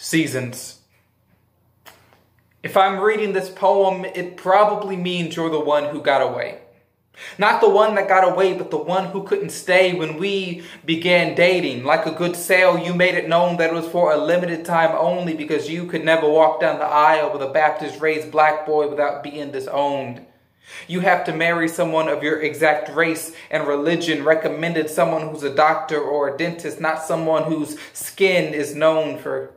Seasons. If I'm reading this poem, it probably means you're the one who got away. Not the one that got away, but the one who couldn't stay when we began dating. Like a good sale, you made it known that it was for a limited time only because you could never walk down the aisle with a Baptist-raised black boy without being disowned. You have to marry someone of your exact race and religion, recommended someone who's a doctor or a dentist, not someone whose skin is known for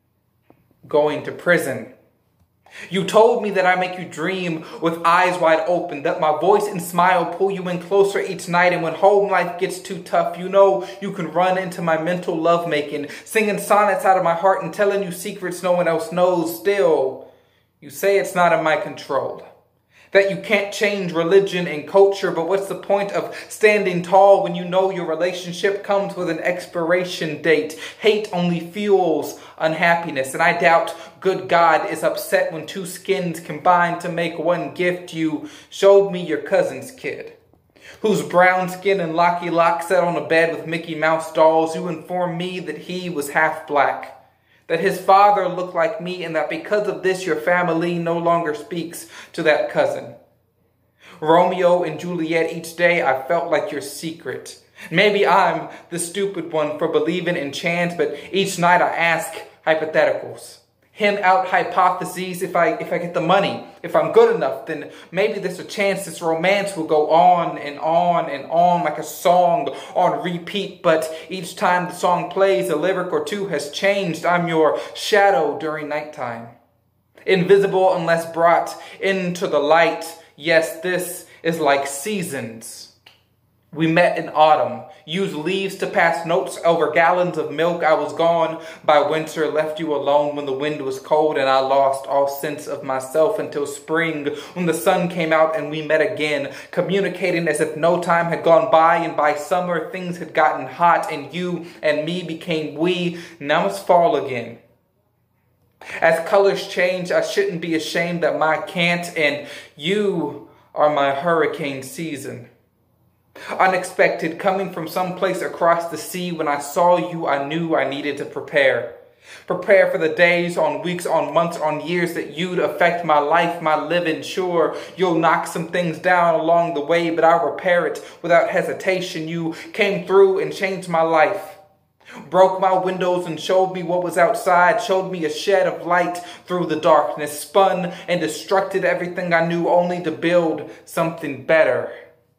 going to prison. You told me that I make you dream with eyes wide open, that my voice and smile pull you in closer each night, and when home life gets too tough, you know you can run into my mental lovemaking, singing sonnets out of my heart and telling you secrets no one else knows. Still, you say it's not in my control, that you can't change religion and culture, but what's the point of standing tall when you know your relationship comes with an expiration date? Hate only fuels unhappiness, and I doubt good God is upset when two skins combine to make one gift. You showed me your cousin's kid, whose brown skin and locky locks sat on a bed with Mickey Mouse dolls. You informed me that he was half black, that his father looked like me, and that because of this your family no longer speaks to that cousin. Romeo and Juliet, each day I felt like your secret. Maybe I'm the stupid one for believing in chance, but each night I ask hypotheticals, hint out hypotheses. If I get the money, if I'm good enough, then maybe there's a chance this romance will go on and on and on like a song on repeat. But each time the song plays, a lyric or two has changed. I'm your shadow during nighttime, invisible unless brought into the light. Yes, this is like seasons. We met in autumn, used leaves to pass notes over gallons of milk. I was gone by winter, left you alone when the wind was cold, and I lost all sense of myself until spring, when the sun came out and we met again, communicating as if no time had gone by, and by summer things had gotten hot and you and me became we. Now it's fall again. As colors change, I shouldn't be ashamed that my can't, and you are my hurricane season. Unexpected, coming from someplace across the sea. When I saw you, I knew I needed to prepare. Prepare for the days, on weeks, on months, on years that you'd affect my life, my living. Sure, you'll knock some things down along the way, but I'll repair it without hesitation. You came through and changed my life. Broke my windows and showed me what was outside, showed me a shed of light through the darkness, spun and destructed everything I knew only to build something better.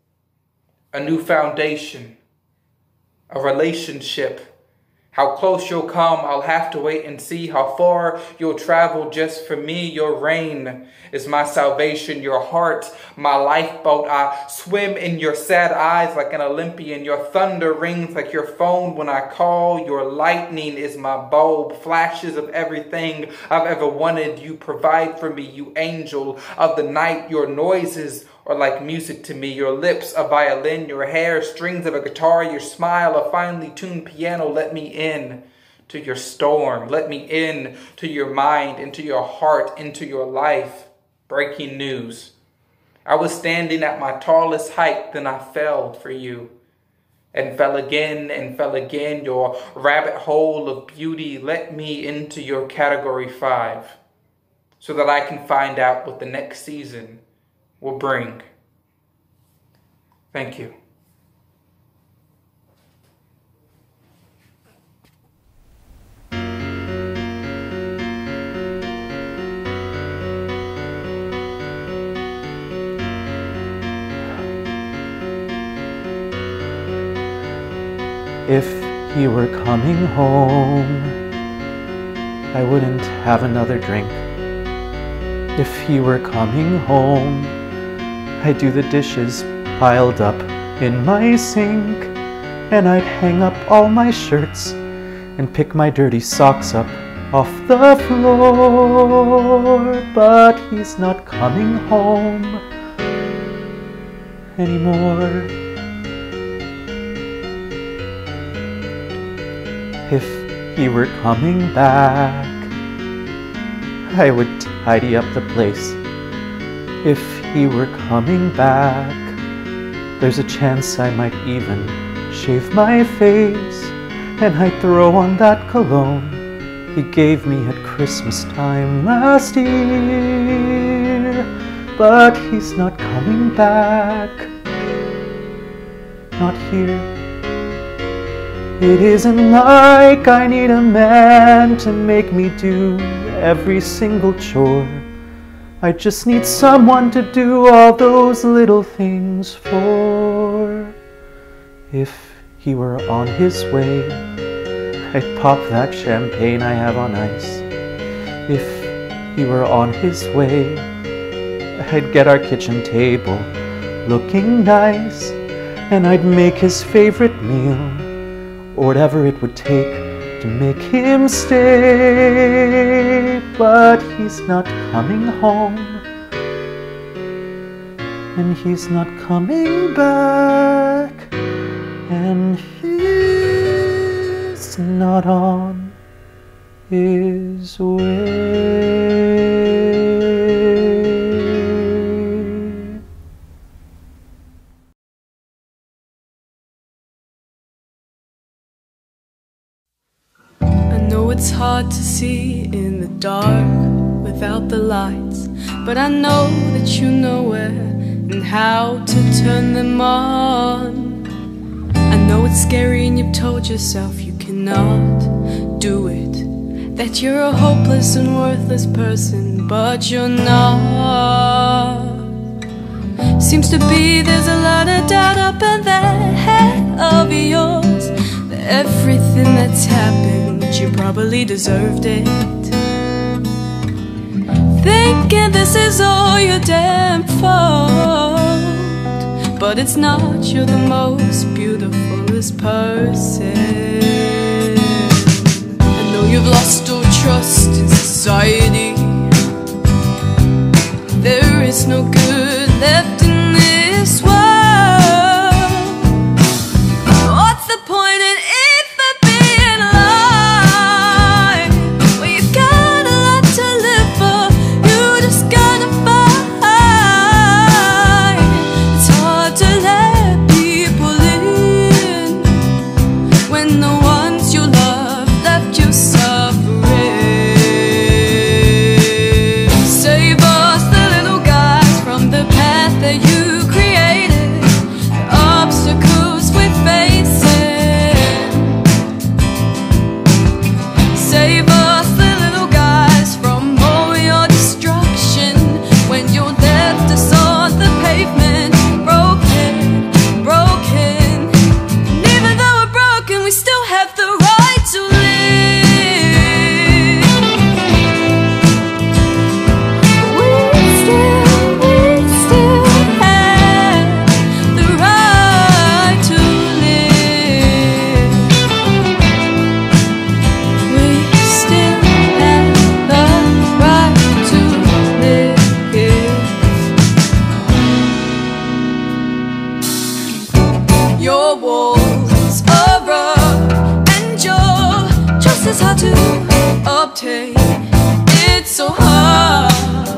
A new foundation, a relationship. How close you'll come, I'll have to wait and see. How far you'll travel just for me. Your rain is my salvation, your heart, my lifeboat. I swim in your sad eyes like an Olympian. Your thunder rings like your phone when I call. Your lightning is my bulb, flashes of everything I've ever wanted. You provide for me, you angel of the night. Your noises are like music to me. Your lips a violin, your hair strings of a guitar, your smile a finely tuned piano. Let me in to your storm. Let me in to your mind, into your heart, into your life. Breaking news. I was standing at my tallest height, then I fell for you. And fell again and fell again. Your rabbit hole of beauty, let me into your category 5, so that I can find out what the next season will bring. Thank you. If he were coming home, I wouldn't have another drink. If he were coming home, I'd do the dishes piled up in my sink, and I'd hang up all my shirts and pick my dirty socks up off the floor. But he's not coming home anymore. If he were coming back, I would tidy up the place. If he were coming back, there's a chance I might even shave my face, and I'd throw on that cologne he gave me at Christmas time last year. But he's not coming back, not here. It isn't like I need a man to make me do every single chore. I just need someone to do all those little things for. If he were on his way, I'd pop that champagne I have on ice. If he were on his way, I'd get our kitchen table looking nice, and I'd make his favorite meal, or whatever it would take to make him stay. But he's not coming home, and he's not coming back, and he's not on his way. It's hard to see in the dark without the lights, but I know that you know where and how to turn them on. I know it's scary and you've told yourself you cannot do it, that you're a hopeless and worthless person, but you're not. Seems to be there's a lot of doubt up in that head of yours, that everything that's happened, you probably deserved it. Thinking this is all your damn fault, but it's not. You're the most beautifulest person. I know you've lost all trust in society. There is no good left in this world. What's the point in even being alive when you got a lot to live for? You just gotta fight. It's hard to let people in when the ones you love left you suffering. Save us, the little guys, from the path that you created, the obstacles we're facing. Save us, the little guys, from all your destruction when you left us on the pavement, broken, broken. And even though we're broken, we still have the right to live. We still have the right to live. We still have the right to live. Your walls are up and you're just as hard to obtain. It's so hard.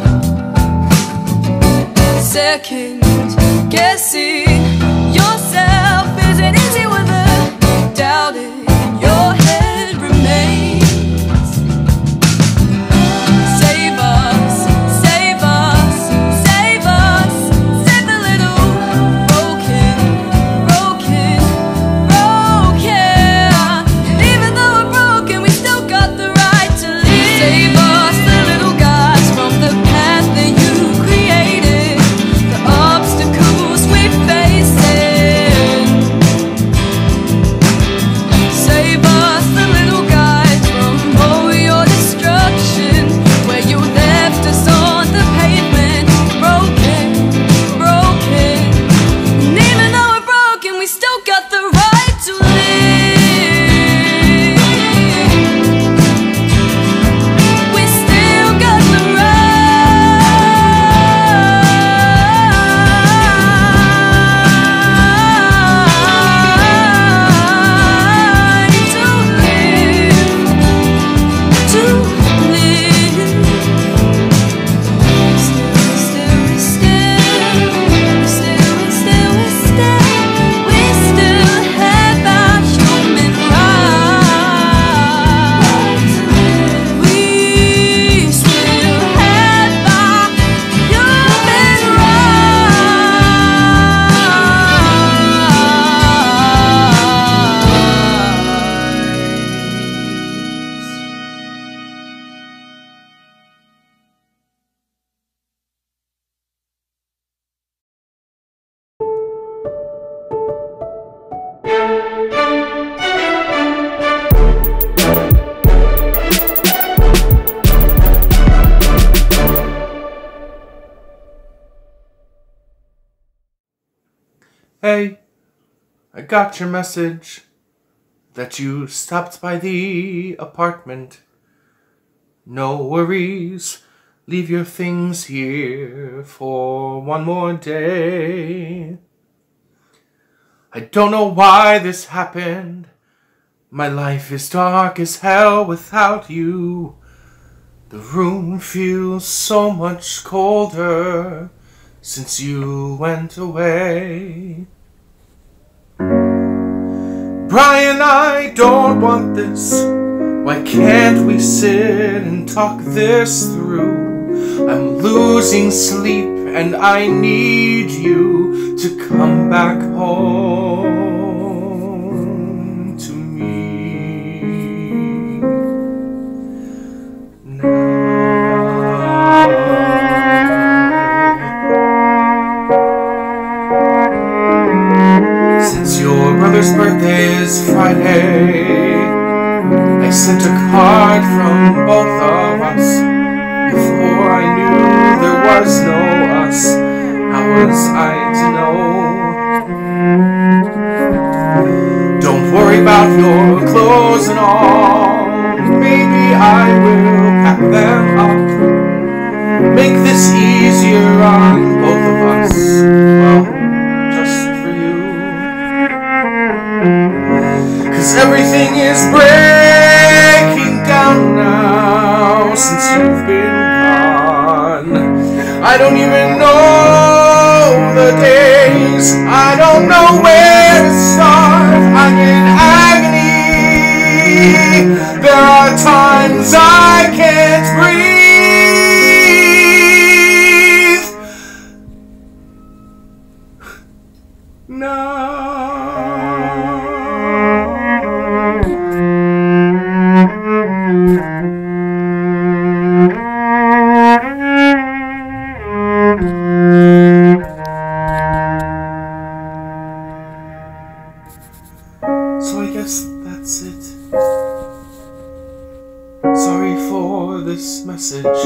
Second guessing yourself isn't easy when the doubt in your head remains. Save us, save us, save us, save the little broken, broken, broken. And even though we're broken, we still got the right to live. Save us, the little guys, from the path that you created, the obstacles we face. Hey, I got your message that you stopped by the apartment. No worries, leave your things here for one more day. I don't know why this happened. My life is dark as hell without you. The room feels so much colder since you went away. Brian, I don't want this. Why can't we sit and talk this through? I'm losing sleep and I need you to come back home to me now. Since your brother's birthday is Friday, I sent a card from both of us. Before I knew there was no us, how was I to know? Don't worry about your clothes and all. Maybe I will pack them up. Make this easier on both of us. Well, just for you. 'Cause everything is breaking down now since you've been gone. I don't even know the days. I don't know where to start. I'm in agony. There are times I can't breathe. No. So I guess that's it. Sorry for this message.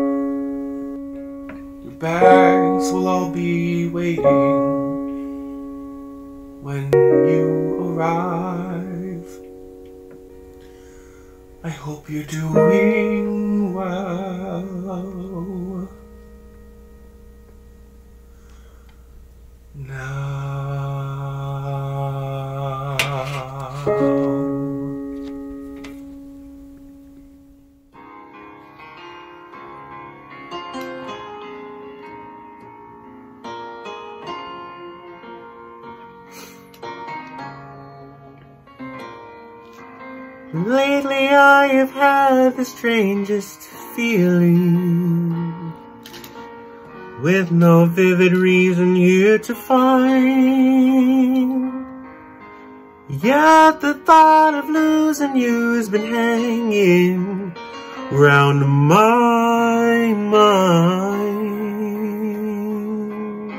Your bags will all be waiting when you arrive. I hope you're doing well now. Lately I have had the strangest feeling, with no vivid reason here to find. Yet the thought of losing you has been hanging round my mind.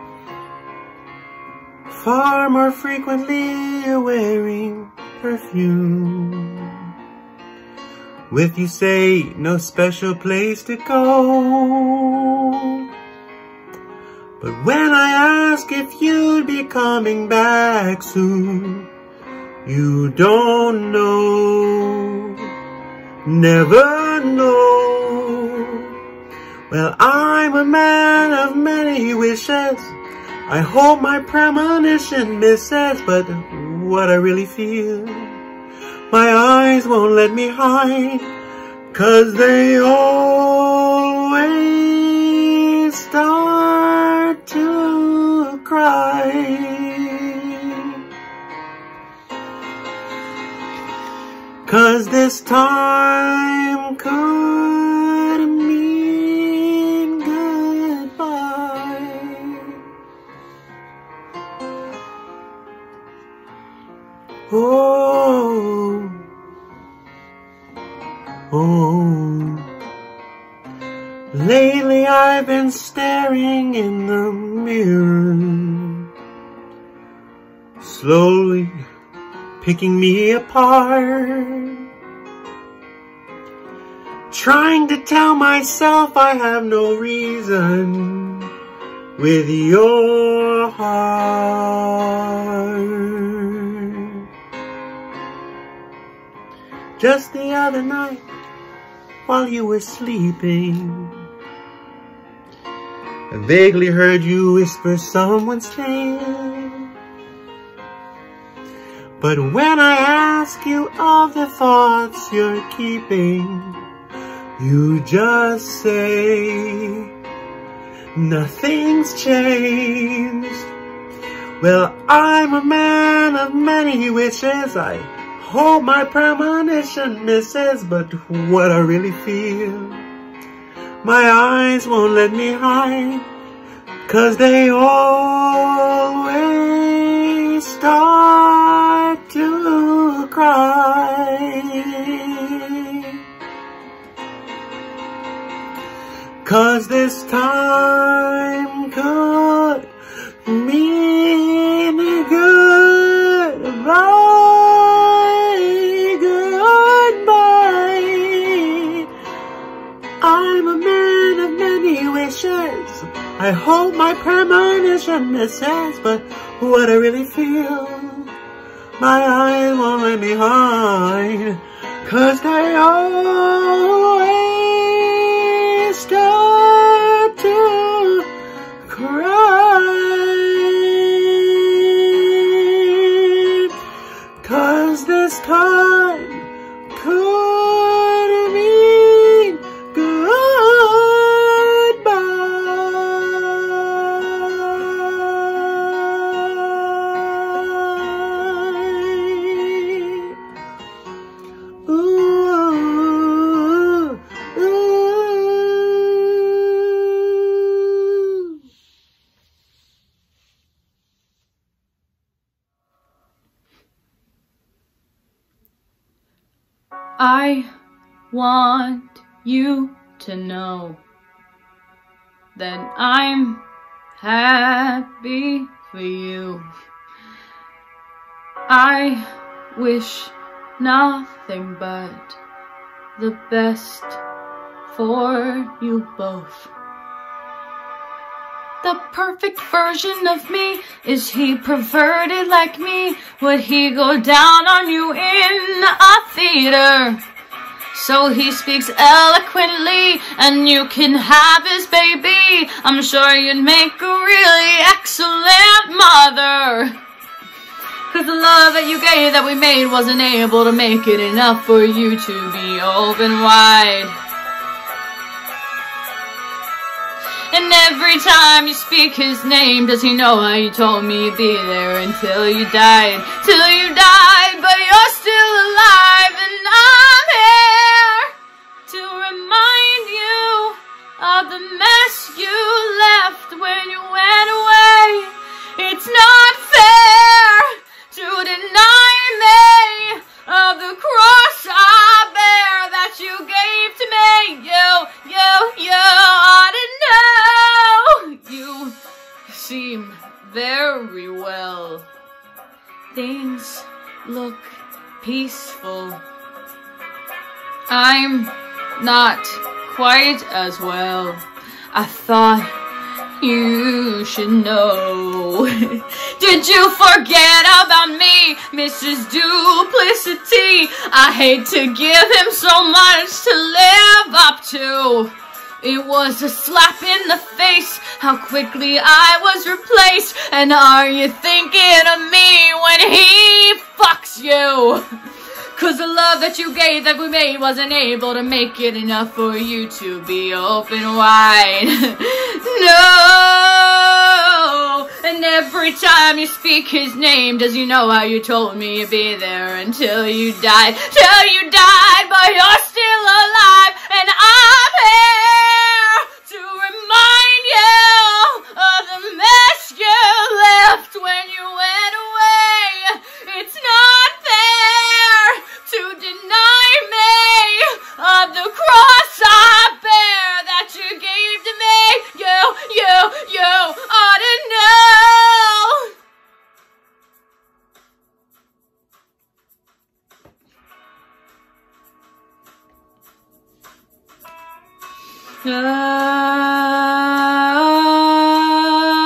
Far more frequently you're wearing perfume. With you say no special place to go. But when I ask if you'd be coming back soon, you don't know, never know. Well, I'm a man of many wishes. I hope my premonition misses, but what I really feel, my eyes won't let me hide, 'cause they always start to cry. 'Cause this time could mean goodbye. Oh, oh. Lately I've been staring in the mirror, slowly picking me apart, trying to tell myself I have no reason with your heart. Just the other night, while you were sleeping, I vaguely heard you whisper someone's name. But when I ask you of the thoughts you're keeping, you just say, nothing's changed. Well, I'm a man of many wishes. I hope my premonition misses, but what I really feel, my eyes won't let me hide, 'cause they always start to cry. 'Cause this time could mean goodbye, goodbye. I'm a man of many wishes. I hope my premonition misses, but what I really feel, my eyes won't let me hide, 'cause they always start to cry. 'Cause this time could mean I want you to know that I'm happy for you. I wish nothing but the best for you both. The perfect version of me, is he perverted like me? Would he go down on you in a theater? So he speaks eloquently, and you can have his baby. I'm sure you'd make a really excellent mother. 'Cause the love that you gave that we made wasn't able to make it enough for you to be open wide. And every time you speak his name, does he know how you told me you'd be there until you died? Till you died, but you're still alive, and I'm here to remind you of the mess you left when you went away. It's not fair to deny me of the cross I bear that you gave to me. You ought to know. You seem very well. Things look peaceful. I'm not quite as well. I thought you should know. Did you forget about me, Mrs. Duplicity? I hate to give him so much to live up to. It was a slap in the face, how quickly I was replaced. And are you thinking of me when he fucks you? 'Cause the love that you gave that we made wasn't able to make it enough for you to be open wide. No. And every time you speak his name, does you know how you told me you'd be there until you died? Till you died, but you're still alive, and I'm here to remind you of the mess you left when you went away. It's not fair to deny me of the cross I bear that you gave to me. You ought to know.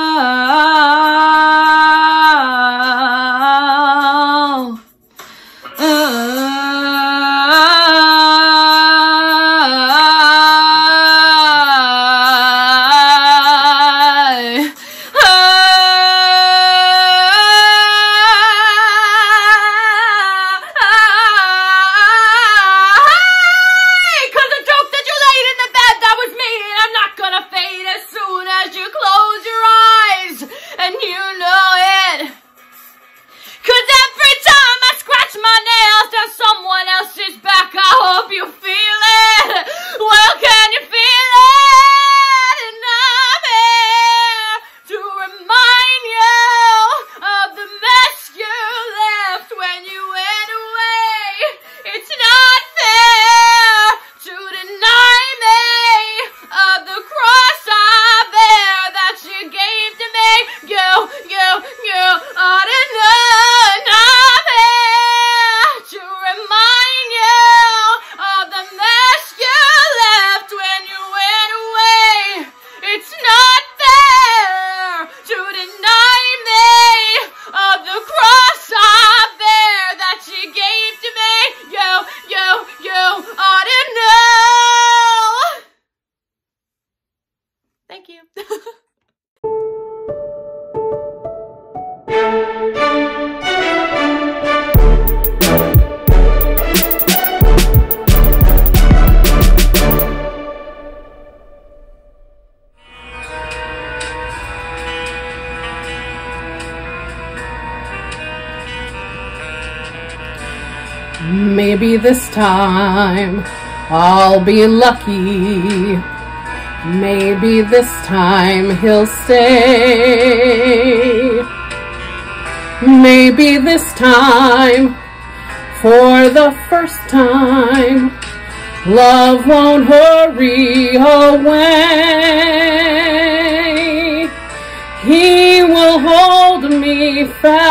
Maybe this time I'll be lucky. Maybe this time he'll stay. Maybe this time, for the first time, love won't hurry away. He will hold me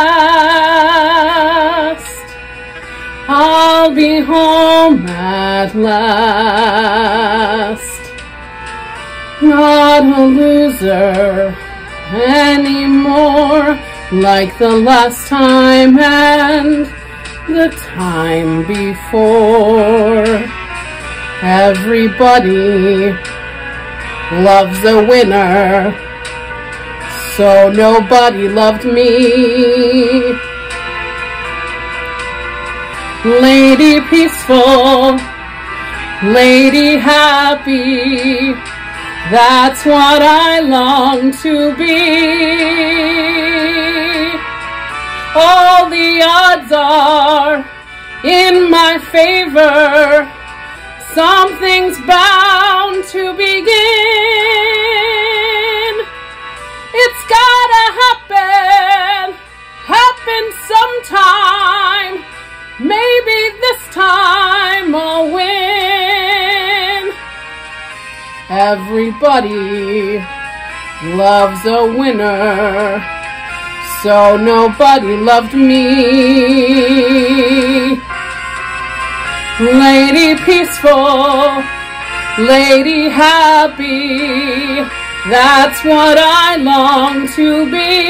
fast. I'll be home at last. Not a loser anymore, like the last time and the time before. Everybody loves a winner, so nobody loved me. Lady peaceful, lady happy, that's what I long to be. All the odds are in my favor. Something's bound to begin. It's gotta happen sometime. Maybe this time I'll win. Everybody loves a winner, so nobody loved me. Lady peaceful, lady happy, that's what I long to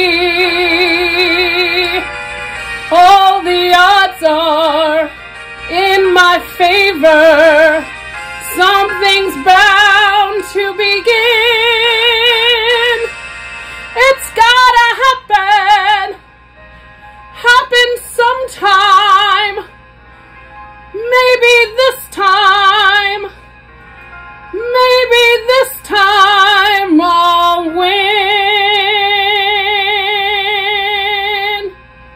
be. All the odds are in my favor. Something's bound to begin. It's gotta happen sometime. Maybe this time I'll win.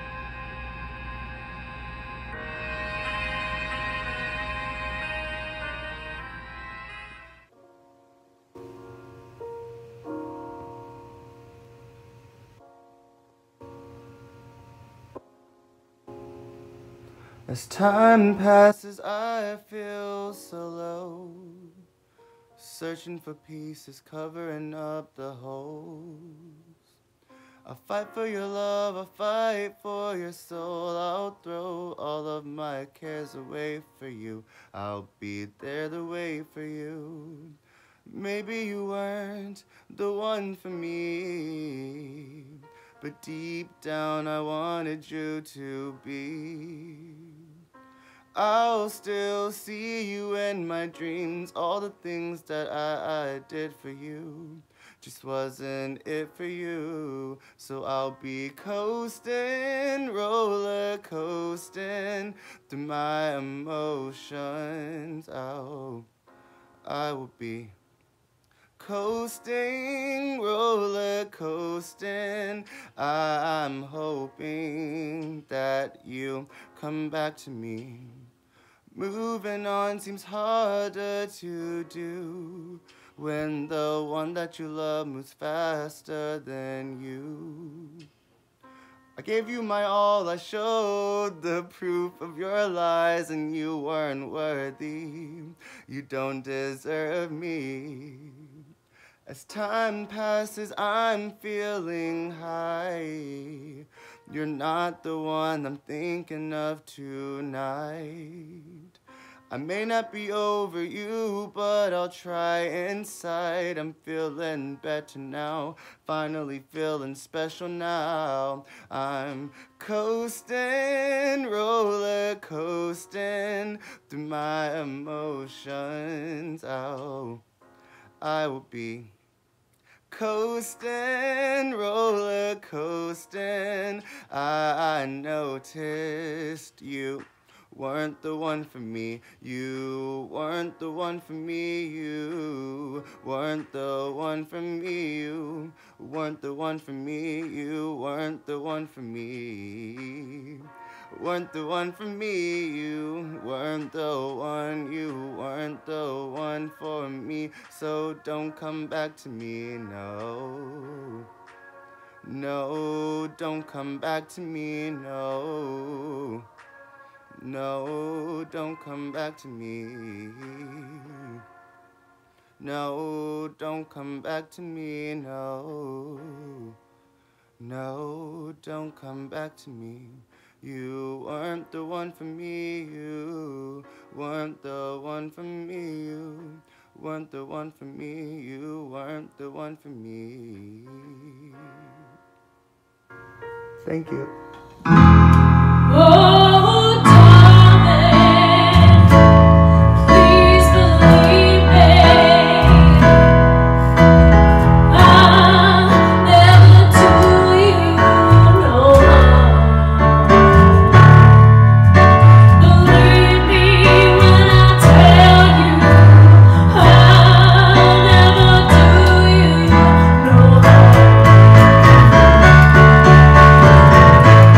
As time passes, I feel so low, searching for pieces, covering up the holes. I'll fight for your love, I'll fight for your soul. I'll throw all of my cares away for you. I'll be there to wait for you. Maybe you weren't the one for me, but deep down I wanted you to be. I'll still see you in my dreams. All the things that I did for you just wasn't it for you. So I'll be coasting, roller coasting through my emotions. I will be coasting, roller coasting. I'm hoping that you come back to me. Moving on seems harder to do when the one that you love moves faster than you. I gave you my all, I showed the proof of your lies, and you weren't worthy. You don't deserve me. As time passes, I'm feeling high. You're not the one I'm thinking of tonight. I may not be over you, but I'll try inside. I'm feeling better now, finally feeling special now. I'm coasting, roller coasting through my emotions. I will be coasting, roller coasting. I noticed you weren't the one for me. You weren't the one for me. You weren't the one for me. You weren't the one for me. You weren't the one for me. weren't the one for me. You weren't the one, you weren't the one for me. So don't come back to me, no. No, don't come back to me, no. No, don't come back to me. No, don't come back to me, no. No, don't come back to me. You weren't the one for me, you weren't the one for me, you weren't the one for me, you weren't the one for me. Thank you. Oh, darling, please believe me. I'll never do you no harm. Believe me when I tell you I'll never do you no harm.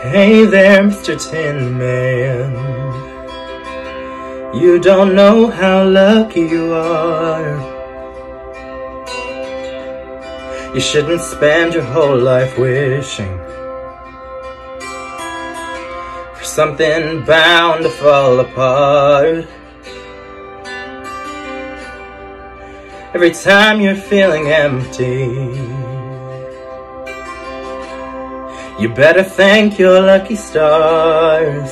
Hey there, Mr. Tin Man. You don't know how lucky you are. You shouldn't spend your whole life wishing for something bound to fall apart. Every time you're feeling empty, you better thank your lucky stars.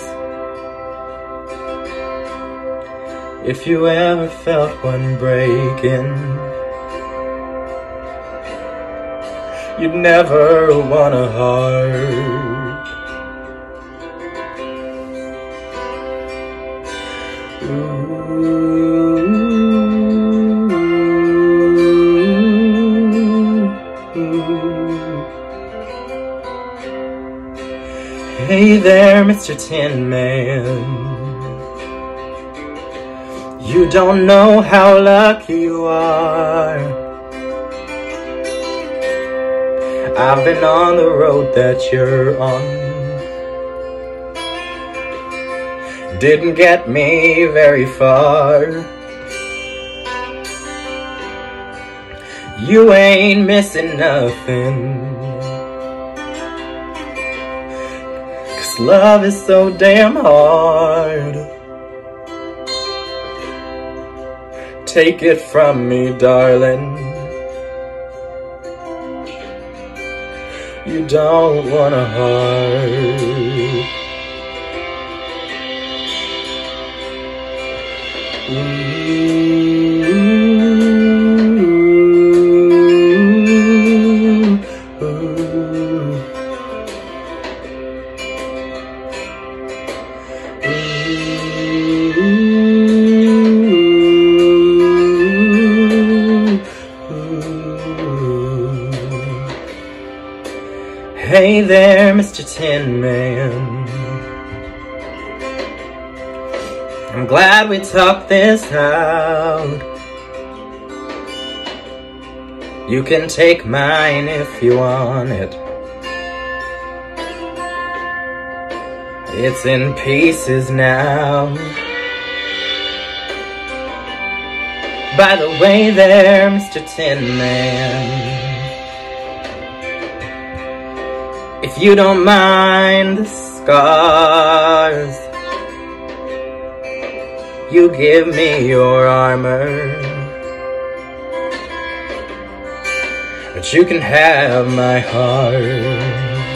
If you ever felt one breaking, you'd never want a heart. Ooh. Hey there, Mr. Tin Man. You don't know how lucky you are. I've been on the road that you're on. Didn't get me very far. You ain't missing nothing. Love is so damn hard. Take it from me, darling. You don't want a heart. Hey there, Mr. Tin Man. I'm glad we talked this out. You can take mine if you want it. It's in pieces now. By the way there, Mr. Tin Man, if you don't mind the scars, you give me your armor, but you can have my heart.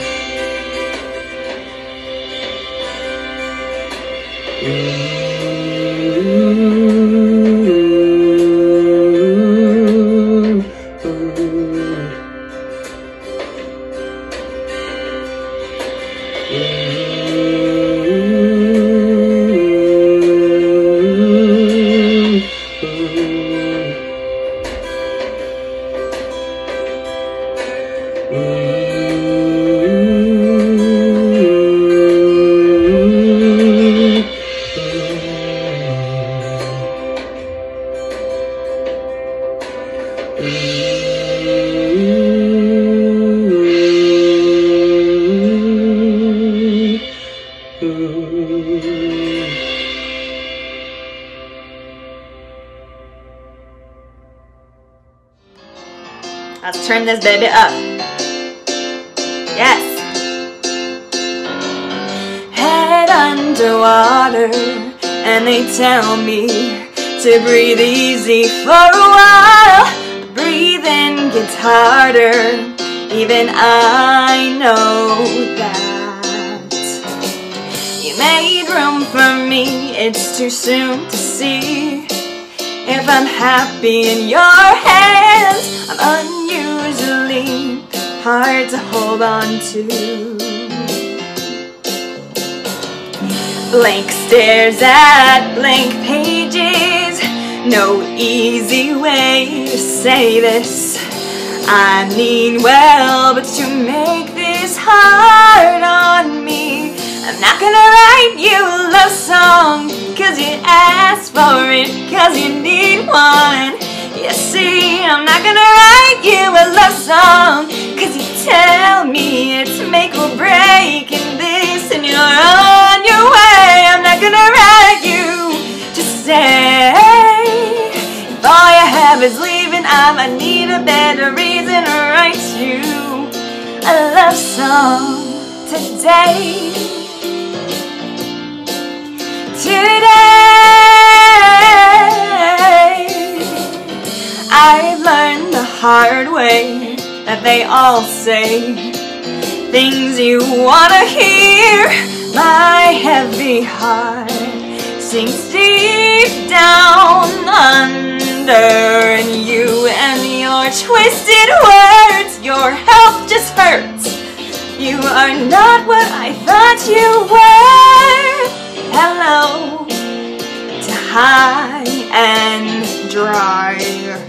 Let's turn this baby up. Yes. Head underwater, and they tell me to breathe easy for a while. Breathing gets harder, even I know that. You made room for me, it's too soon to see if I'm happy in your hands. I'm unusually hard to hold on to. Blank stares at blank pages. No easy way to say this. I mean well, but you make this hard on me. I'm not gonna write you a love song 'cause you asked for it, 'cause you need one. You see, I'm not gonna write you a love song, 'cause you tell me it's make or break in this, and you're on your way. I'm not gonna write you to stay. If all you have is leaving, I might need a better reason to write you a love song today. I've learned the hard way that they all say things you wanna hear. My heavy heart sinks deep down under, and you and your twisted words, your health just hurts. You are not what I thought you were. Hello to high and dry.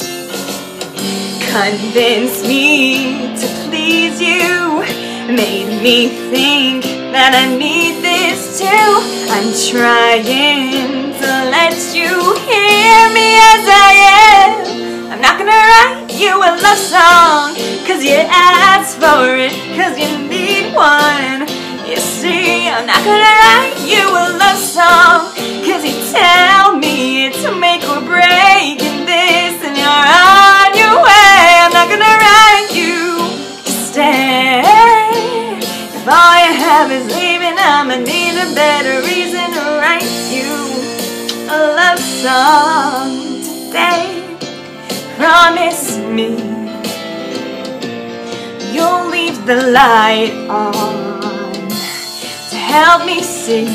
Convince me to please you, made me think that I need this too. I'm trying to let you hear me as I am. I'm not gonna write you a love song, 'cause you asked for it, 'cause you need one. You see, I'm not gonna write you a love song, 'cause you tell me it's make or break in this, and you're on your way. I'm not gonna write you to stay. If all you have is leaving, I'ma need a better reason to write you a love song today. Promise me you'll leave the light on to help me see.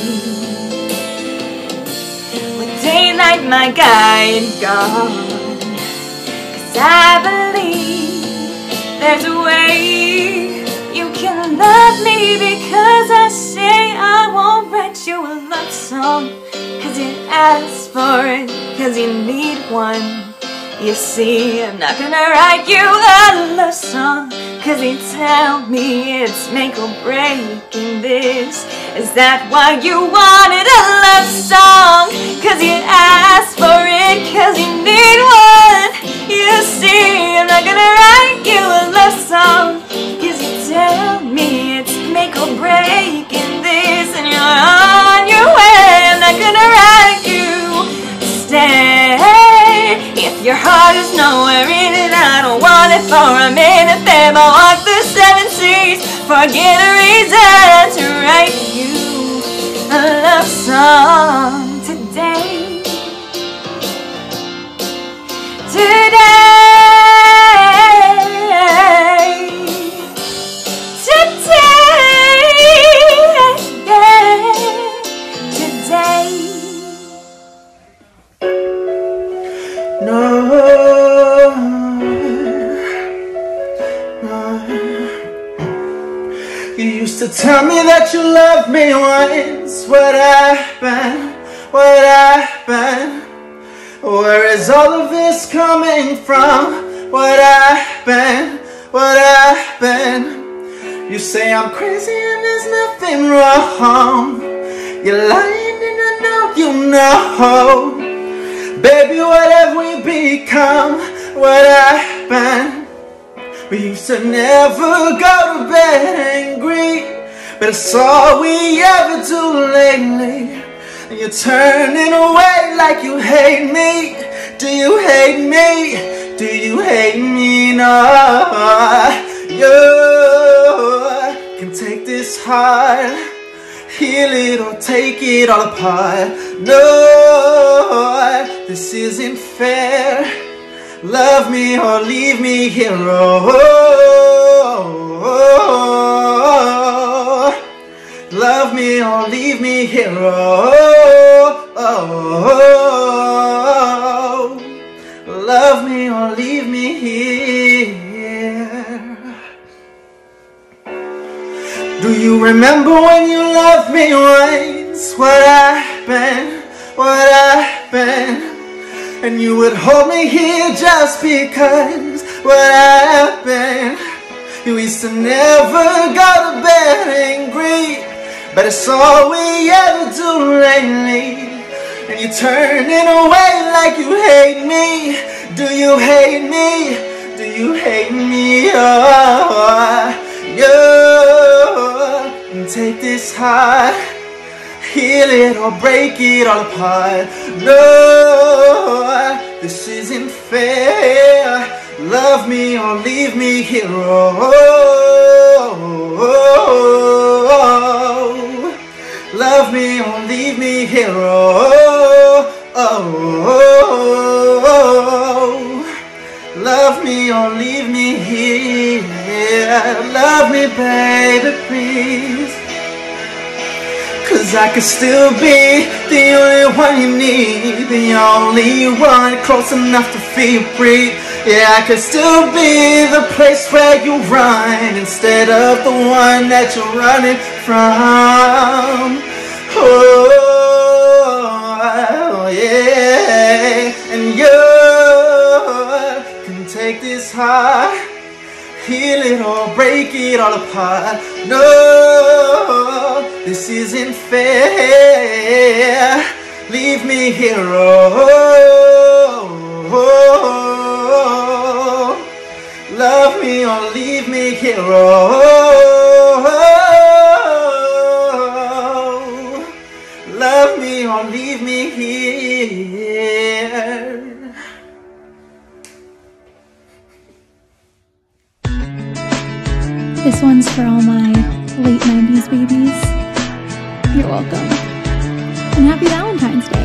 With daylight my guide gone, 'cause I believe there's a way you can love me, because I say I won't write you a love song, 'cause you asked for it, 'cause you need one. You see, I'm not gonna write you a love song, 'cause you tell me it's make or break in this. Is that why you wanted a love song? 'Cause you asked for it, 'cause you need one. You see, I'm not gonna write you a love song, 'cause you tell me it's make or break in this, and you're on your way. I'm not gonna write you to stay. If your heart is nowhere in it, I don't want it for a minute. Babe, I walk the 7 seas, forget a reason to write you a love song today. You used to tell me that you loved me once. What happened? What happened? Where is all of this coming from? What happened? What happened? You say I'm crazy and there's nothing wrong. You're lying and I know you know. Baby, what have we become? What happened? We used to never go to bed angry, but it's all we ever do lately. And you're turning away like you hate me. Do you hate me? Do you hate me? No. You can take this heart, heal it or take it all apart. No, this isn't fair. Love me or leave me here. Love me or leave me here. Love me or leave me here. Do you remember when you loved me once? What happened? What happened? And you would hold me here just because. What happened? You used to never go to bed angry, but it's all we ever do lately. And you're turning away like you hate me. Do you hate me? Do you hate me? Oh, you take this heart, heal it or break it all apart. No, this isn't fair. Love me or leave me here. Love me or leave me here. Love me or leave me here. Love me, baby, please. 'Cause I could still be the only one you need, the only one close enough to feel free. Yeah, I could still be the place where you run instead of the one that you're running from. Oh, yeah. And you can take this heart, heal it or break it all apart. No, this isn't fair. Leave me here. Love me or leave me here. Love me or leave me here. This one's for all my late 90s babies. You're welcome. And happy Valentine's Day.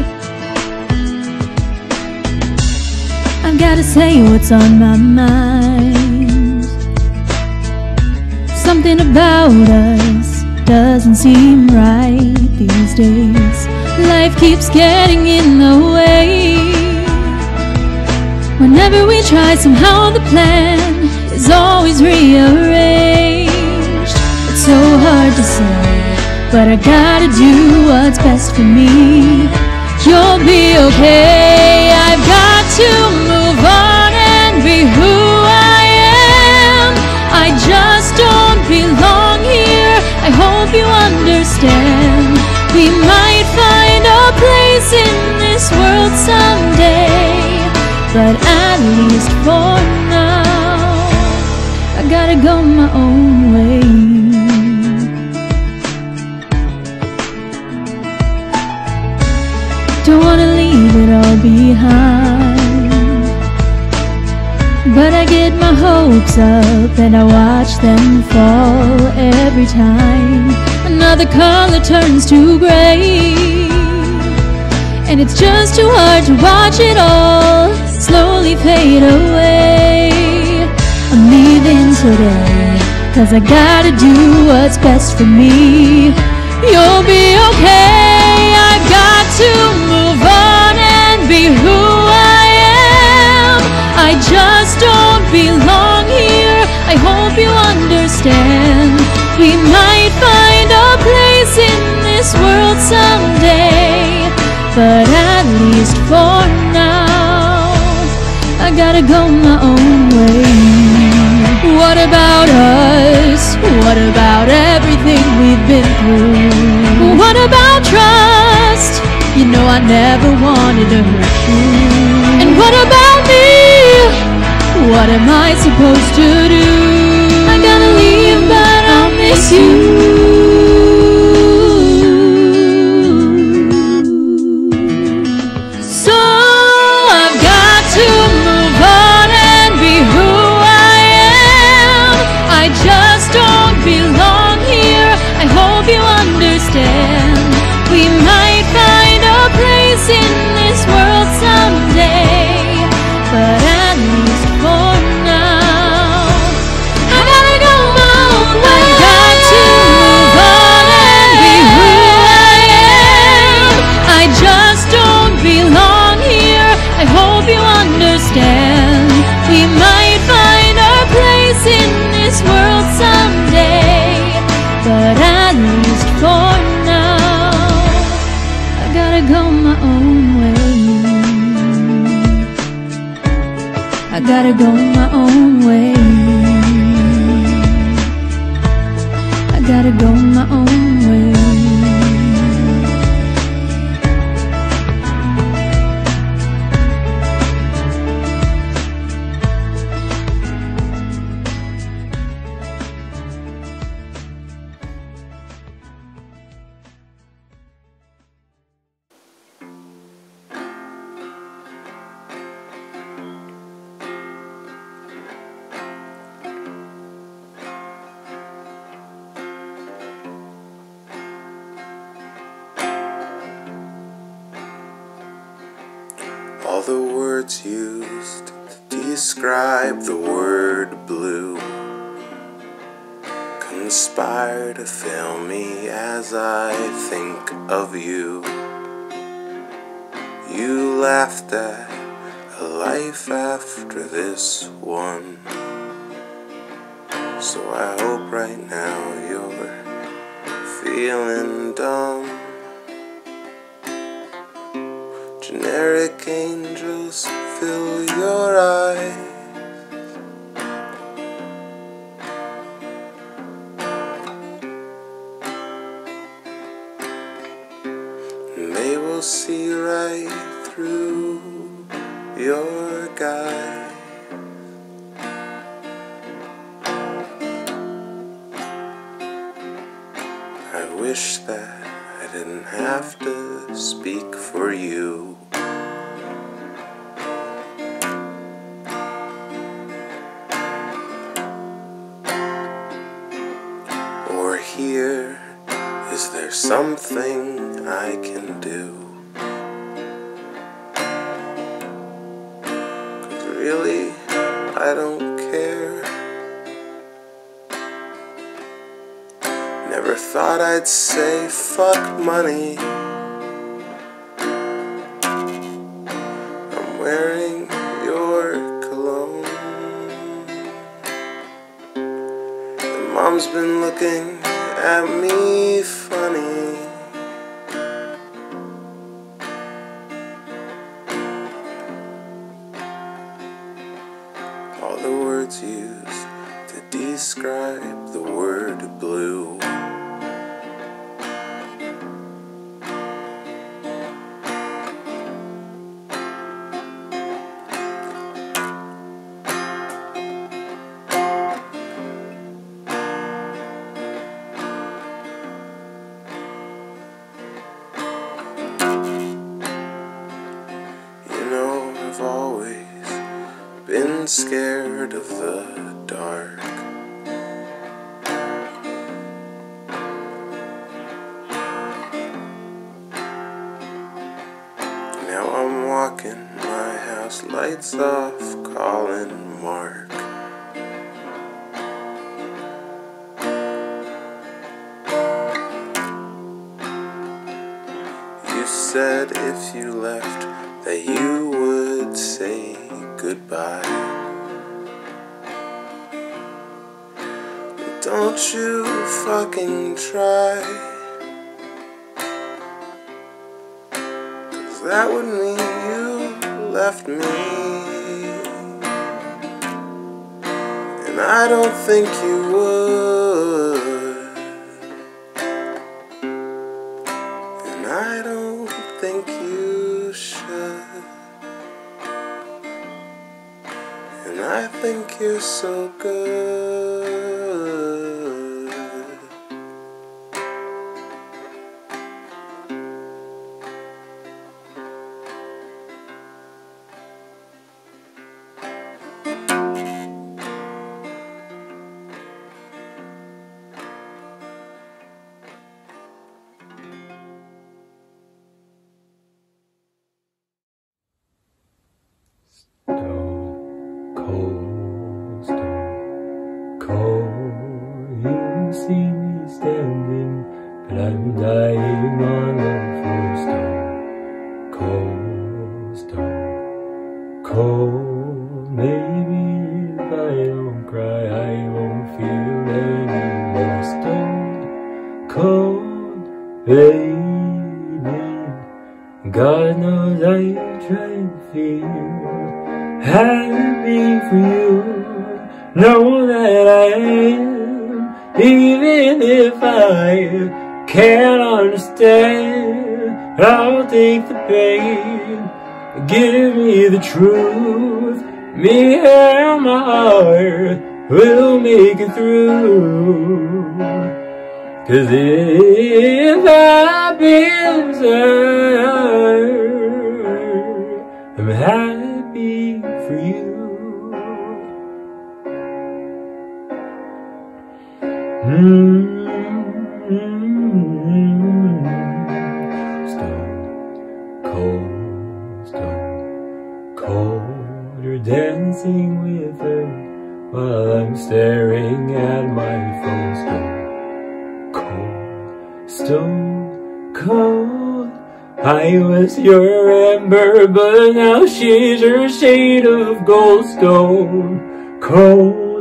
I've gotta say what's on my mind. Something about us doesn't seem right these days. Life keeps getting in the way. Whenever we try, somehow the plan is always rearranged. It's so hard to say, but I gotta do what's best for me. You'll be okay. I've got to move on and be who I am. I just don't belong here. I hope you understand. We might find a place in this world someday, but at least for now, I gotta go my own way. Don't wanna leave it all behind, but I get my hopes up and I watch them fall every time another color turns to gray. And it's just too hard to watch it all slowly fade away. I'm leaving today, 'cause I gotta do what's best for me. You'll be okay. I've got to move on and be who I am. I just don't belong here. I hope you understand. We might find a place in this world someday, but at least for now, I gotta go my own way. What about us? What about everything we've been through? What about trust? You know I never wanted to hurt you. And what about me? What am I supposed to do? I gotta leave, but I'll miss you. We might find a place in this world someday, but at least for now, I gotta go my own way. I've got to move on and be who I am. I just don't belong here. I hope you understand. We might find our place in this world someday, but at least for now, I gotta go my own way. I gotta go my own way. I gotta go my own way. words used to describe the word blue conspire to fail me as I think of you. You laughed at a life after this one, so I hope right now you're feeling dumb. Generic angels fill your eyes. And they will see right through your guise. I wish that I didn't have to speak for you. Or here, is there something I can do? 'Cause really, I don't care. Never thought I'd say fuck money. I'm wearing your cologne. And Mom's been looking at me funny. All the words used to describe the word blue. I've always been scared of the dark. Now I'm walking my house lights off, calling Mark. You said if you left that you would say goodbye. Don't you fucking try, 'cause that would mean you left me, and I don't think you would, and I don't think you should. And I think you're so good. You see me standing, but I'm dying on a full stone. Cold, maybe if I don't cry I won't feel any more stone. Cold, baby, God knows I tried to feel happy for you. Know that I am, even if I can't understand. I'll take the pain, give me the truth. Me and my heart will make it through. 'Cause if I've been served, I'm happy for you. Stone cold, you're dancing with her while I'm staring at my phone screen. Cold, stone cold. I was your amber, but now she's your shade of gold. Stone cold,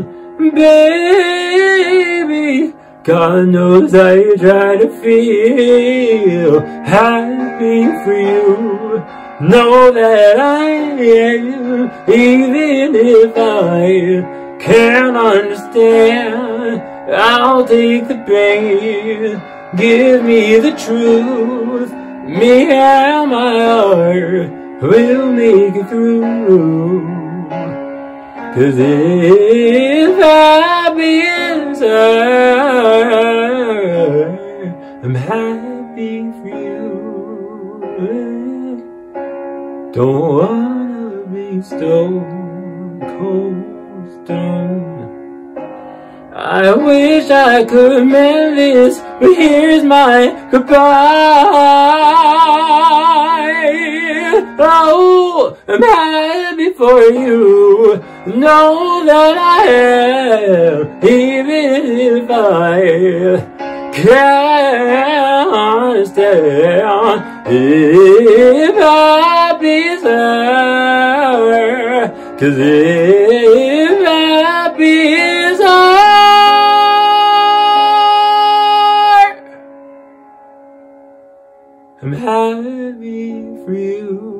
baby. God knows I try to feel happy for you. Know that I am, even if I can't understand. I'll take the pain, give me the truth. Me and my heart will make it through. 'Cause if happy is her, I'm happy for you. Don't wanna be stone cold stone. I wish I could mend this, but here's my goodbye. Oh, I'm happy for you. Know that I am, even if I can't understand. If happy is her, 'cause if happy is her, I'm happy for you.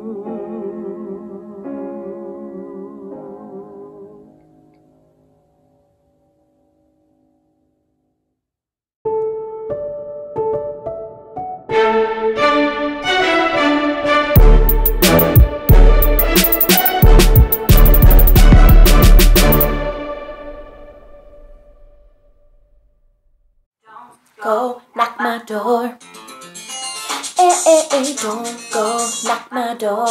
Go knock my door. Don't go knock my door.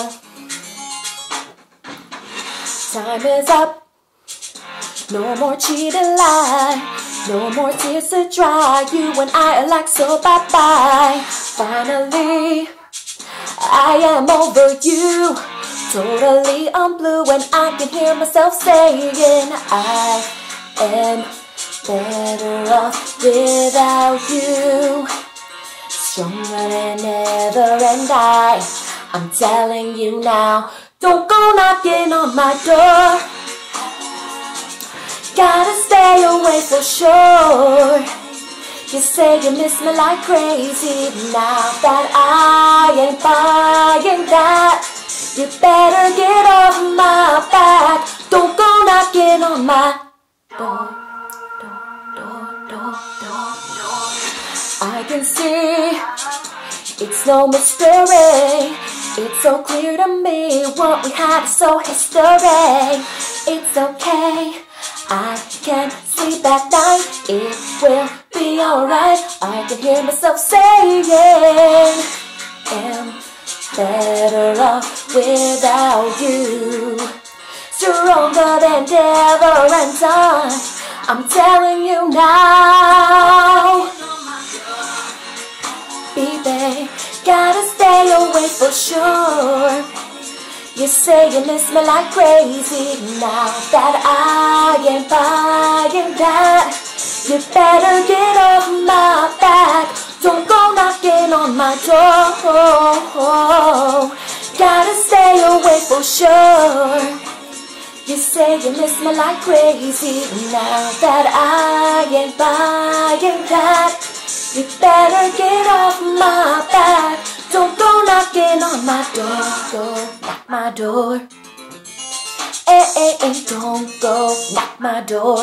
Time is up. No more cheating lie. No more tears to dry. You and I are like so bye-bye. Finally, I am over you. Totally on blue, and I can hear myself saying I am better off without you. Stronger than ever, and I'm telling you now, don't go knocking on my door. Gotta stay away for sure. You say you miss me like crazy. Now that I ain't buying that, you better get off my back. Don't go knocking on my door. I can see it's no mystery. It's so clear to me what we had is so history. It's okay, I can sleep at night. It will be alright. I can hear myself saying am better off without you. Stronger than ever, and I'm telling you now. Baby, gotta stay away for sure. You say you miss me like crazy. Now that I ain't buying that, you better get off my back. Don't go knocking on my door. Gotta stay away for sure. You say you miss me like crazy. Now that I ain't buying that, you better get off my back. Don't go knocking on my door. Go knock my door. Don't go knock my door.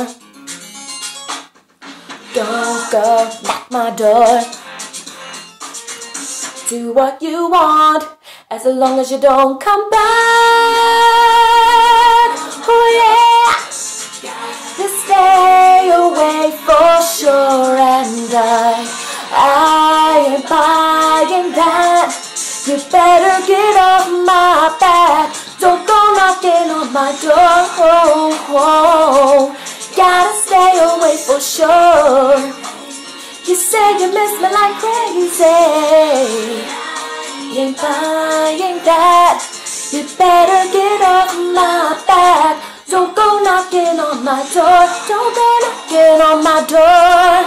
Don't go knock my door. Do what you want, as long as you don't come back. Oh yeah. Just stay away for sure, and I ain't buying that. You better get off my back. Don't go knocking on my door. Gotta stay away for sure. You say you miss me like crazy. You ain't buying that. You better get off my back. on my door. Don't go knocking on my door.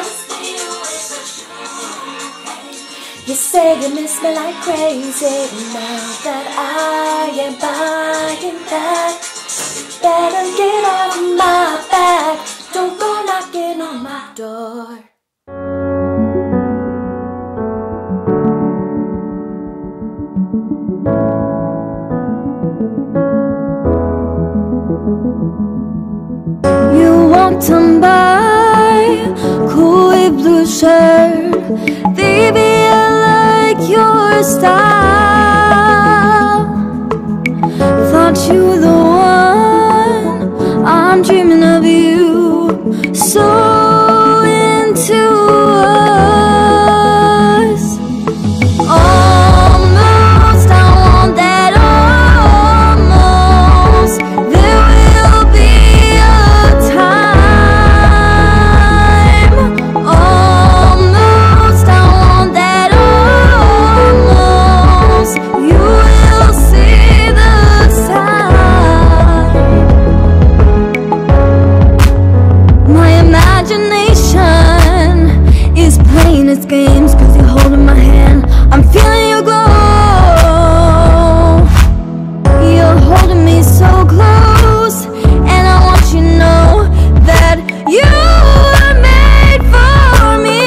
You say you miss me like crazy. Now that I am buying that, better get off my back. Don't go knocking on my door. You walked on by, cool with blue shirt. Baby, I like your style. Thought you were the one, I'm dreaming of you. So into us. Almost, I want that almost. There will be a time. Almost, I want that almost. You will see the sign. My imagination is playing its games, 'cause you're holding my hand. I'm feeling your glow. You're holding me so close, and I want you to know that you were made for me.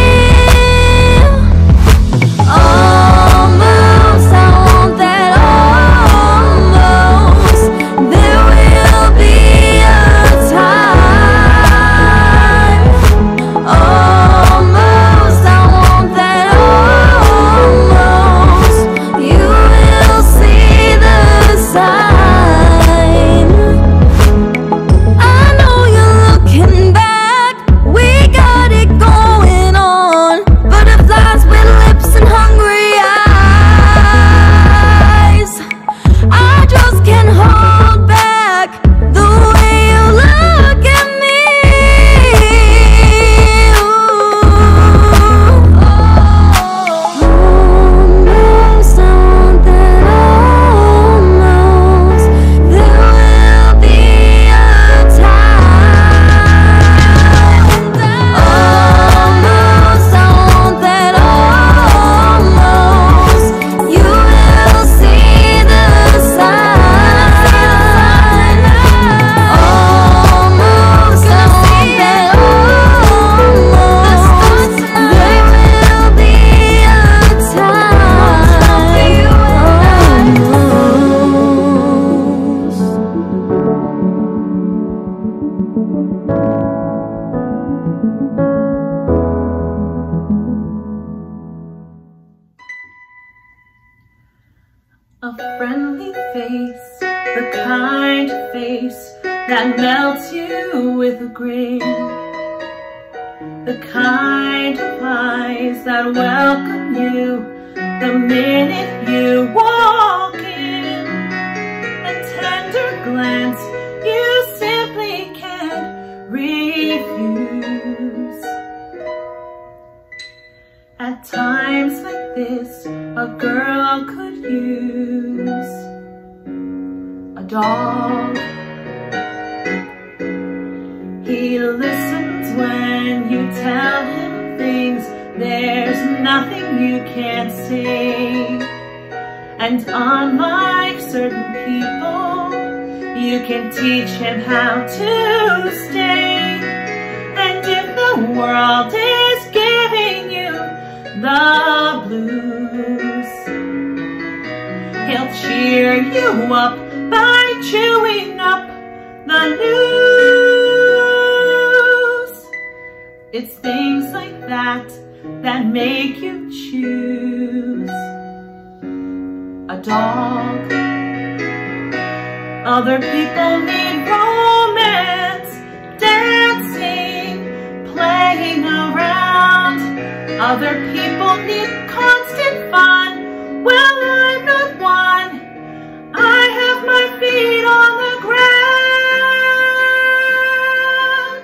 Almost, I want that almost. There will be a time. Almost, I want that almost. You will see the sign. I know you're looking back. We got it going on. Butterflies with lips and hungry eyes. I just can't hold back the way you look at me. Almost, I want that almost. There will be a time. Almost, I want that almost. You will see the sign. Almost, I want that almost. There will be a time. A friendly face, the kind of face that melts you with a grin. The kind of eyes that welcome you the minute you walk in. A tender glance you simply can't refuse. At times like this, a girl could use a dog. He listens when you tell him things. There's nothing you can't say. And unlike certain people, you can teach him how to stay. And if the world is giving you the blues, he'll cheer you up by chewing up the news. It's things like that that make you choose a dog. Other people need romance, dancing, playing around. Other people need constant fun. Well, I'm not one. I have my feet on the ground.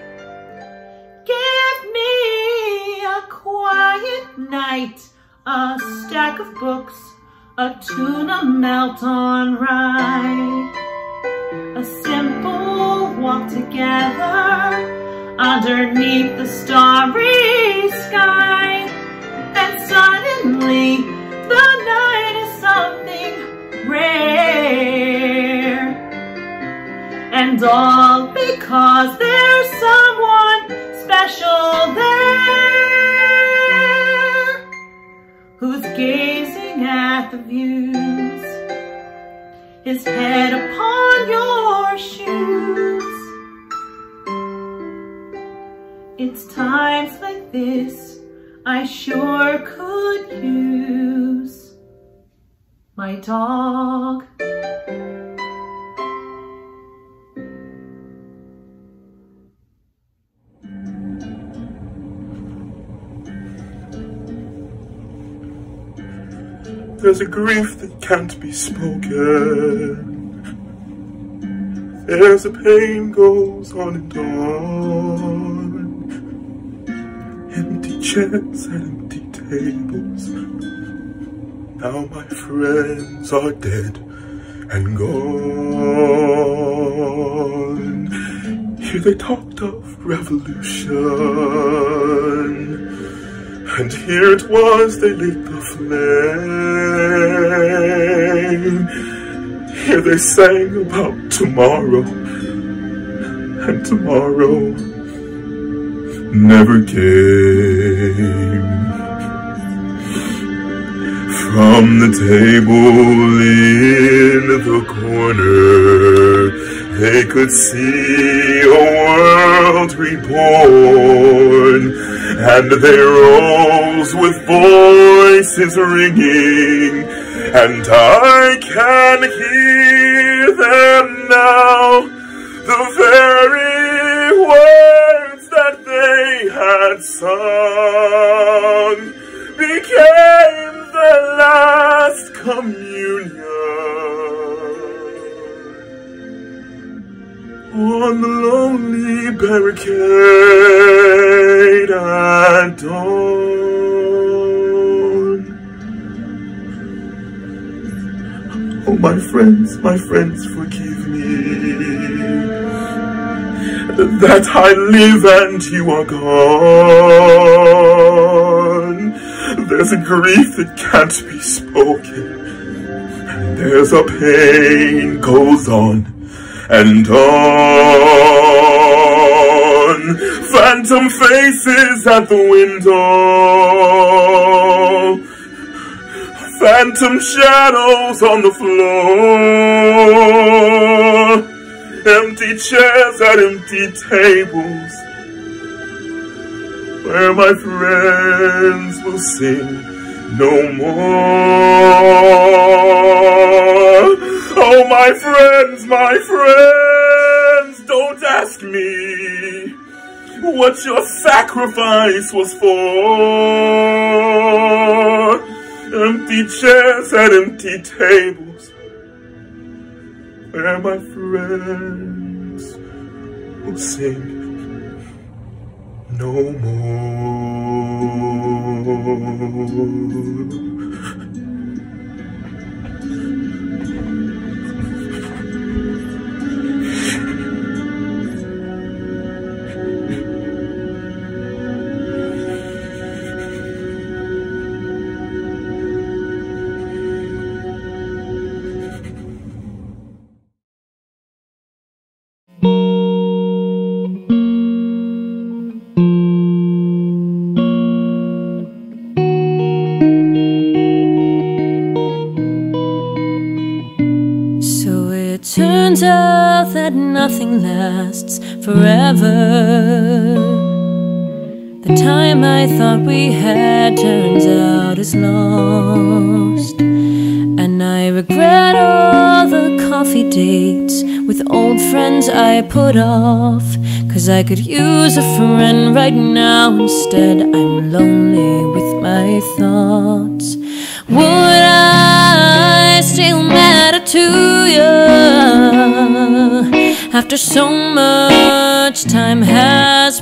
Give me a quiet night, a stack of books, a tuna melt on rye, a simple walk walk together underneath the starry sky, and suddenly the night is something rare, and all because there's someone special there who's gazing at the views, his head upon your shoes. It's times like this I sure could use my dog. There's a grief that can't be spoken. There's a pain goes on and on. Empty chairs and empty tables. Now my friends are dead and gone. Here they talked of revolution, and here it was they lit the flame. Here they sang about tomorrow, and tomorrow never came. From the table in the corner, they could see a world reborn, and they rose with voices ringing, and I can hear them now, the very words that they had sung became the last communion. On the lonely barricade at dawn. Oh, my friends, forgive me that I live and you are gone. There's a grief that can't be spoken, and there's a pain goes on and on. Phantom faces at the window, phantom shadows on the floor, empty chairs at empty tables, where my friends will sing no more. Oh, my friends, don't ask me what your sacrifice was for. Empty chairs and empty tables, where my friends will sing no more. Turns out that nothing lasts forever. The time I thought we had turns out is lost, and I regret all the coffee dates with old friends I put off, 'cause I could use a friend right now. Instead, I'm lonely with my thoughts. Would I still matter to you after so much time has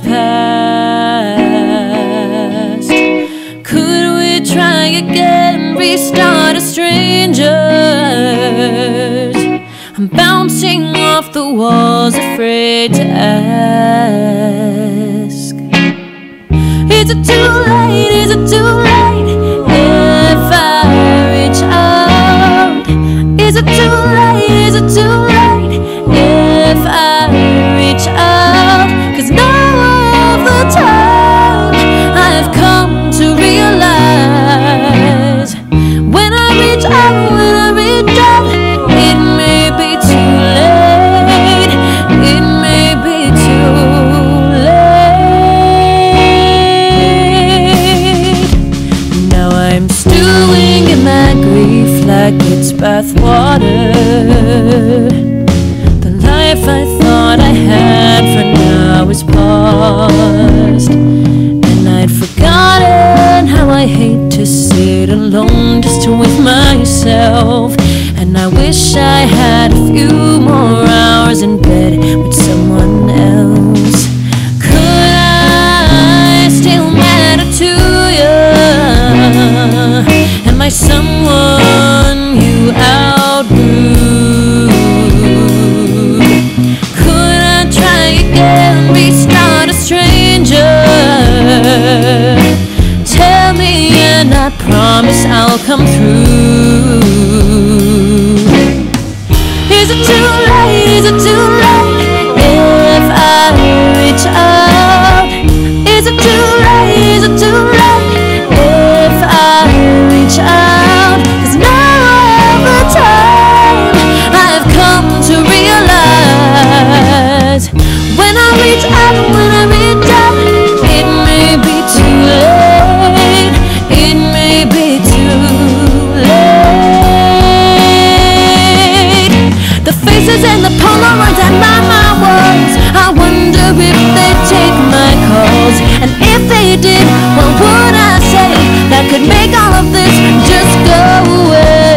passed? Could we try again, restart as strangers? I'm bouncing off the walls, afraid to ask. Is it too late? Is it too late if I reach out? Is it too late? Is it too late if I reach out? 'Cause now of the time I've come to realize, when I reach out, when I reach out, it may be too late. It may be too late. Now I'm stewing in my grief like it's bathwater. The life I thought I had for now is past, and I'd forgotten how I hate to sit alone just with myself. And I wish I had a few more hours in bed with someone else. Could I still matter to you? Am I someone you outgrew? Could I try again, restart a stranger? Tell me and I promise I'll come through. Is it too late? Is it too late if I reach out? Is it too late? Is it too late if I reach out? 'Cause now all the time I've come to realize, when I reach out, when I reach out, it may be too late. It may be too late. The faces and the Polaroids and my words, I wonder if they'd take my calls. And if they did, what would I say that could make all of this just go away?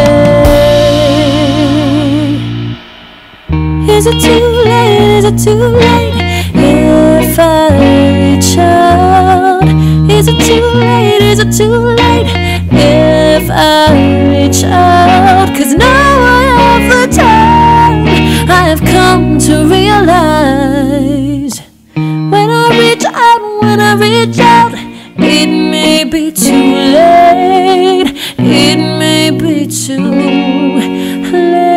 Is it too late? Is it too late if I reach out? Is it too late? Is it too late if I reach out? 'Cause now I have the time I've come to realize, when I reach out, when I reach out, it may be too late. It may be too late.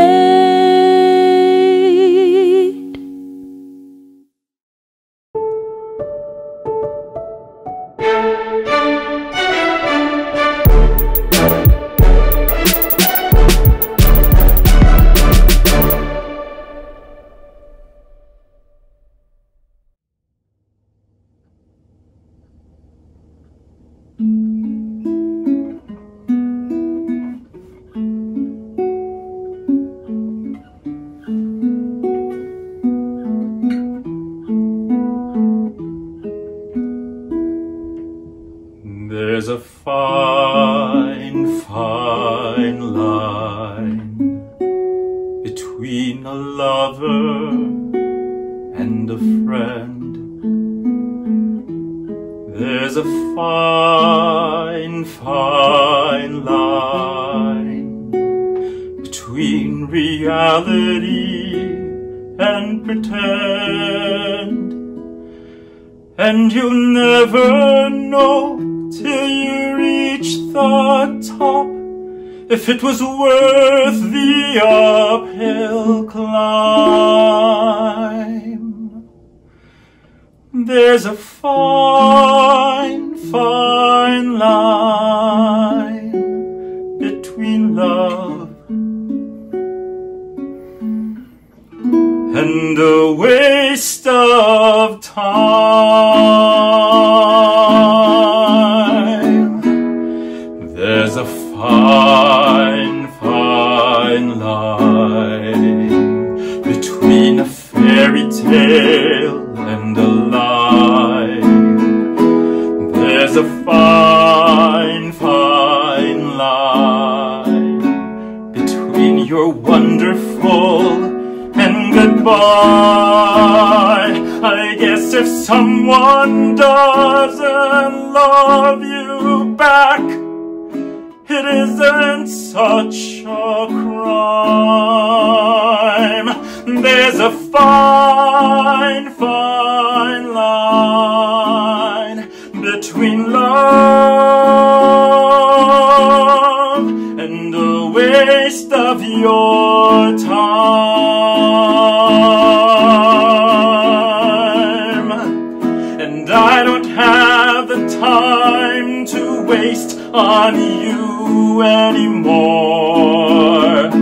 There's a fine, fine line between a lover and a friend. There's a fine, fine line between reality and pretend. And you'll never know till you reach the top if it was worth the uphill climb. There's a fine, fine line between love and a waste of time. There's a fine, fine line between a fairy tale and a lie. There's a fine, fine line between your wonderful and goodbye. I guess if someone doesn't love you back, it isn't such a crime. There's There's a fine, fine line between love and a waste of your time. And I don't have the time to waste on you anymore.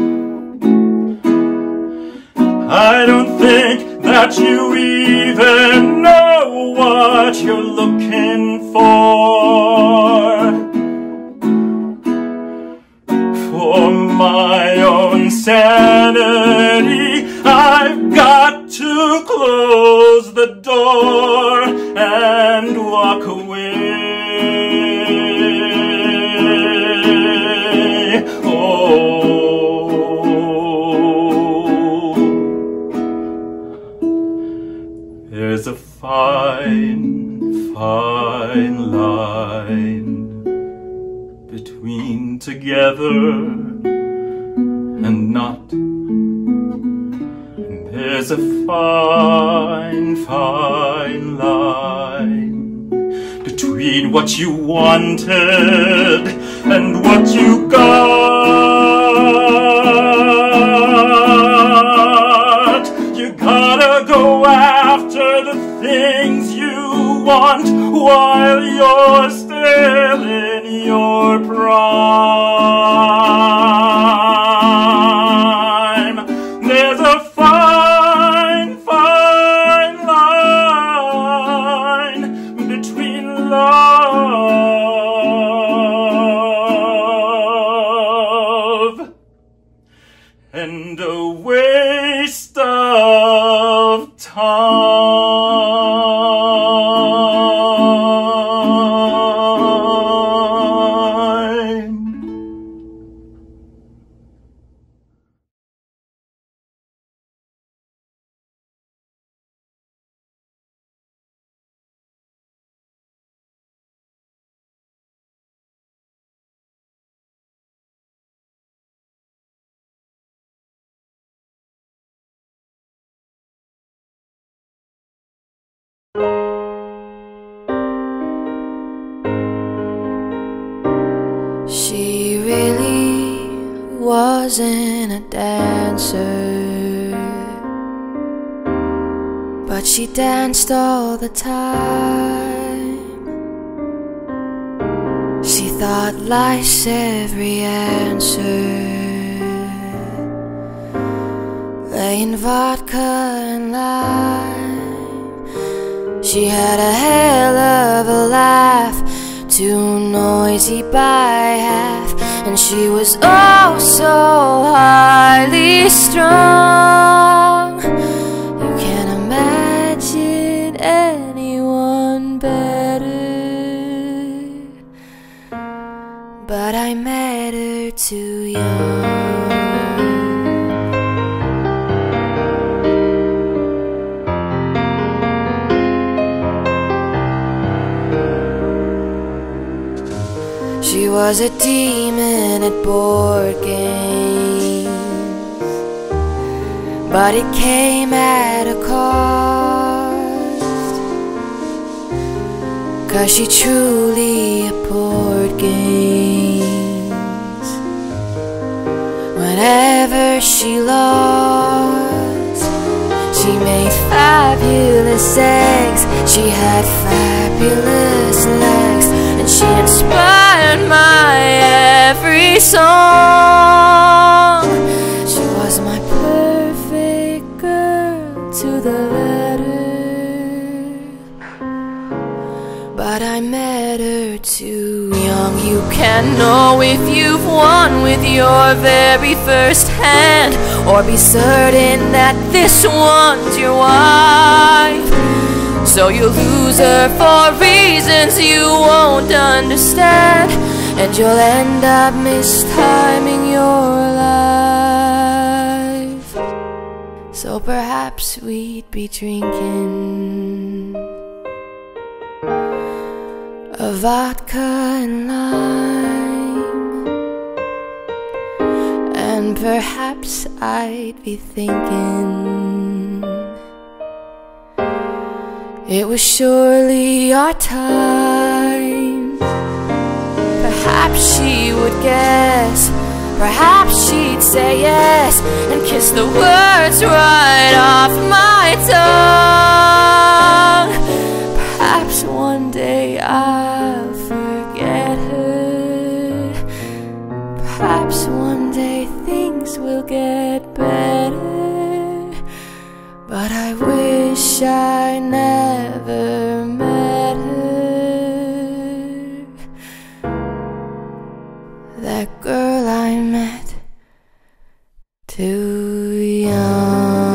I don't think that you even know what you're looking for. For my own sanity, I've got to close the door and walk away. There's a fine, fine line between together and not. There's a fine, fine line between what you wanted and what you got. You gotta go after the things you want while you're still in your prime. There's a fine, fine line between love and a waste of time. She really wasn't a dancer, but she danced all the time. She thought life's every answer lay in vodka and lime. She had a hell of a laugh, too noisy by half, and she was oh so highly strung. You can't imagine anyone better, but I met her too young. She was a demon at board games, but it came at a cost, 'cause she truly abhorred games. Whenever she lost, she made fabulous eggs. She had fabulous legs, and she inspired my every song. She was my perfect girl to the letter, but I met her too young. You can't know if you've won with your very first hand, or be certain that this one's your wife. So you'll lose her for reasons you won't understand, and you'll end up mistiming your life. So perhaps we'd be drinking a vodka and lime, and perhaps I'd be thinking It was surely our time. Perhaps she would guess, perhaps she'd say yes, and kiss the words right off my tongue. Perhaps one day I'll forget her. Perhaps one day things will get better. But I wish I never met her. That girl I met too young.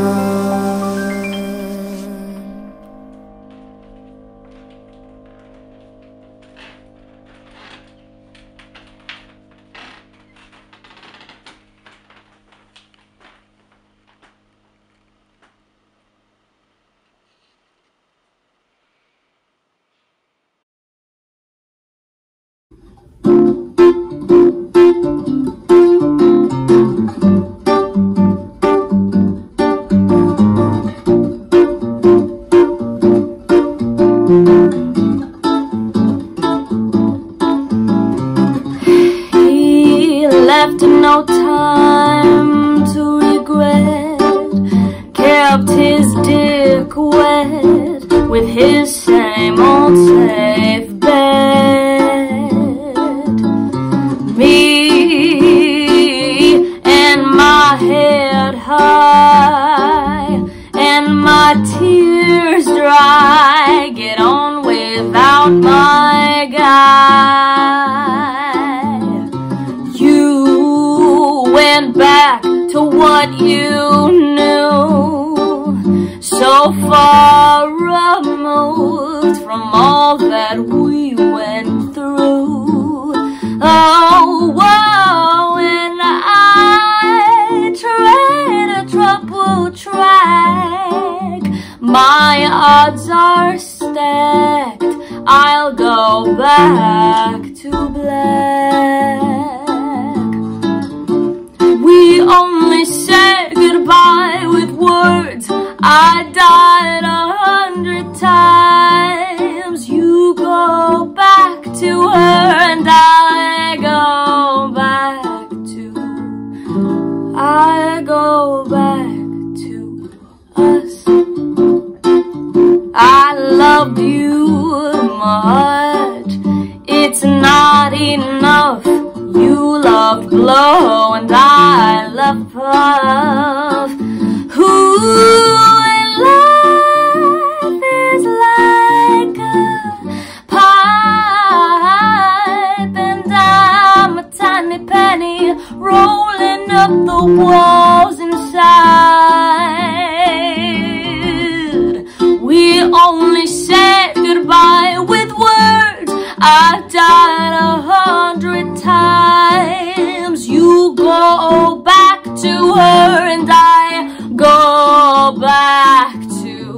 He left in no time to regret, kept his dick wet with his same old safe bet. Me and my head high and my tears dry, get on without my guy. You went back to what you knew, so far removed from all that we went through. Oh, whoa, and I tread a trouble track. My odds are stacked, I'll go back to black. We only said goodbye with words. I died 100 times. You go back to her and I go back to us. I loved you much, it's not enough. You loved blow and I love puff. Who life is like a pipe, and I'm a tiny penny rolling up the walls inside. We only said goodbye with words. I've died 100 times. You go back to her and I go back to.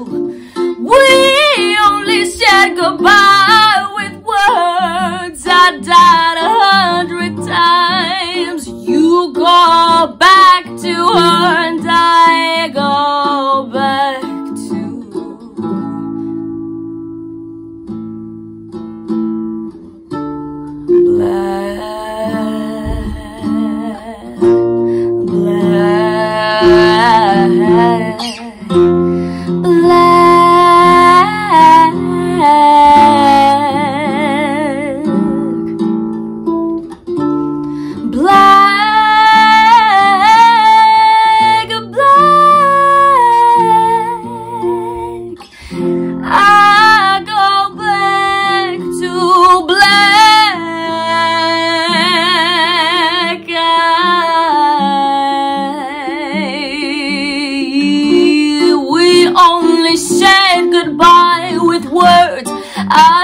We only said goodbye with words. I died 100 times. You go back to her and I go back to. Only said goodbye with words. I